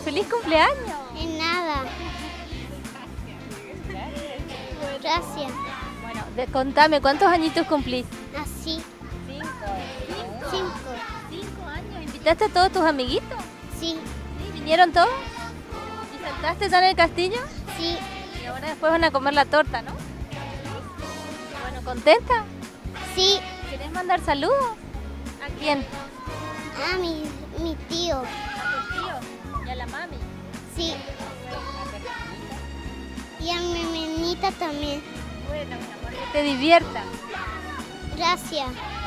¡Feliz cumpleaños! En nada. Gracias. Bueno, contame, ¿cuántos añitos cumplís? Así. 5. 5. Años. ¿Invitaste a todos tus amiguitos? Sí. ¿Sí? ¿Vinieron todos? ¿Y saltaste ya en el castillo? Sí. Y ahora después van a comer la torta, ¿no? Bueno, ¿contenta? Sí. ¿Querés mandar saludos? ¿A quién? A mi tío. A tus tíos y a la mami. Sí. Y a mi menita también. Bueno, mi amor, que te diviertas. Gracias.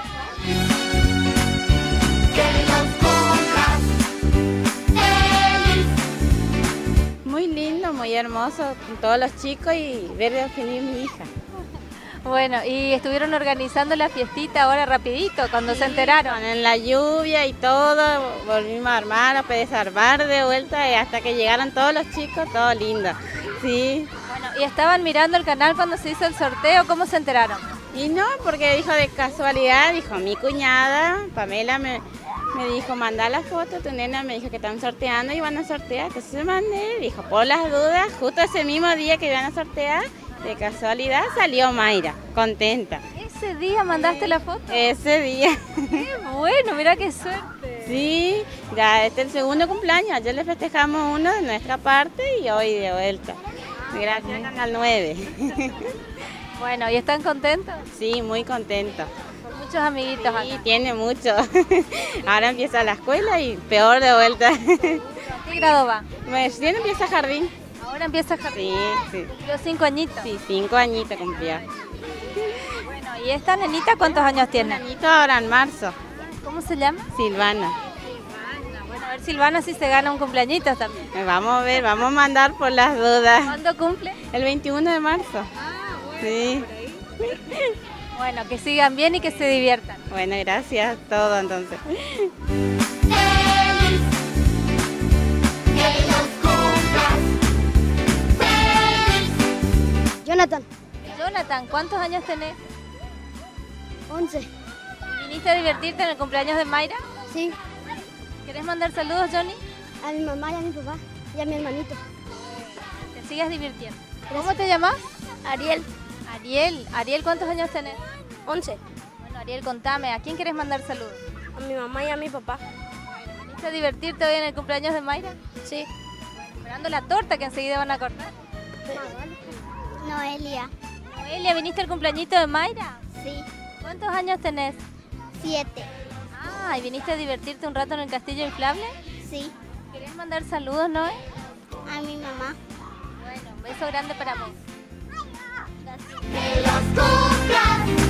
Muy lindo, muy hermoso, con todos los chicos y ver a venir mi hija. Bueno, y estuvieron organizando la fiestita ahora rapidito, cuando se enteraron. En la lluvia y todo, volvimos a armar, a desarmar de vuelta y hasta que llegaron todos los chicos, todo lindo. Sí. Bueno, y estaban mirando el canal cuando se hizo el sorteo, ¿cómo se enteraron? Y no, porque dijo de casualidad, dijo mi cuñada, Pamela, me dijo, manda la foto, tu nena me dijo que están sorteando y van a sortear. Entonces se mandé, dijo, por las dudas, justo ese mismo día que iban a sortear, de casualidad salió Mayra, contenta. ¿Ese día mandaste la foto? Ese día. ¡Qué bueno! Mira qué suerte. Sí, ya este es el segundo cumpleaños, ayer le festejamos uno de nuestra parte y hoy de vuelta. Gracias a Canal 9. Bueno, ¿y están contentos? Sí, muy contentos. Con muchos amiguitos acá. Sí, tiene mucho. Ahora empieza la escuela y peor de vuelta. ¿A qué grado va? Recién empieza jardín. Ahora empieza jardín. Sí, sí. Cumplió 5 añitos. Sí, 5 añitos cumplió. Bueno, ¿y esta nenita cuántos años tiene? Añito ahora en marzo. ¿Cómo se llama? Silvana. Bueno, a ver Silvana si se gana un cumpleañitos también. Vamos a ver, vamos a mandar por las dudas. ¿Cuándo cumple? El 21 de marzo. Ah, bueno, Sí. por ahí. Bueno, que sigan bien y que se diviertan. Bueno, gracias, todo entonces. Jonathan. Jonathan, ¿cuántos años tenés? 11. ¿Viniste a divertirte en el cumpleaños de Mayra? Sí. ¿Querés mandar saludos, Johnny? A mi mamá y a mi papá y a mi hermanito. Que sigas divirtiendo. ¿Cómo te llamas? Ariel. Ariel, ¿cuántos años tenés? 11. Bueno, Ariel, contame, ¿a quién querés mandar saludos? A mi mamá y a mi papá. ¿Viniste a divertirte hoy en el cumpleaños de Mayra? Sí. Esperando la torta que enseguida van a cortar. Noelia. Noelia, ¿viniste al cumpleañito de Mayra? Sí. ¿Cuántos años tenés? 7. Ah, ¿y viniste a divertirte un rato en el castillo inflable? Sí. ¿Querés mandar saludos, Noé? A mi mamá. Bueno, un beso grande para vos. Gracias. De las compras.